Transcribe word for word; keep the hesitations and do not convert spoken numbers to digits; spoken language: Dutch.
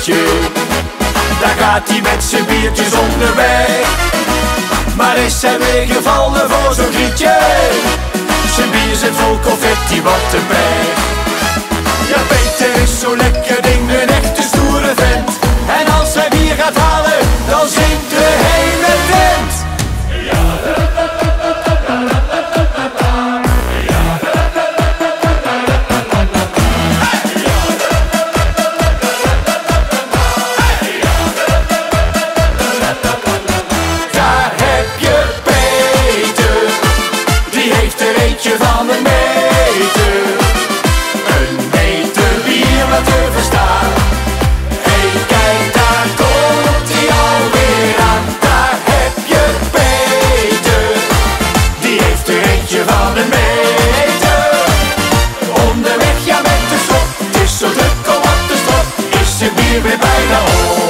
rietje. Daar gaat hij met zijn biertjes onderweg. Maar is hij weer gevallen voor zo'n grietje? Zijn bier zit vol confetti, wat een pech. Ja, Peter is zo lekker ding, een echte stoere vent. En als hij bier gaat halen, dan zingt de hele tent. Daar heb je Peter, die heeft er eentje van een meter. Een meter bier wat te verstaan. Hey, kijk, daar komt hij alweer aan. Daar heb je Peter, die heeft er eentje van een meter. Onderweg, ja, met de slot, het is zo druk om wat de strot, is zijn bier weer bijna op.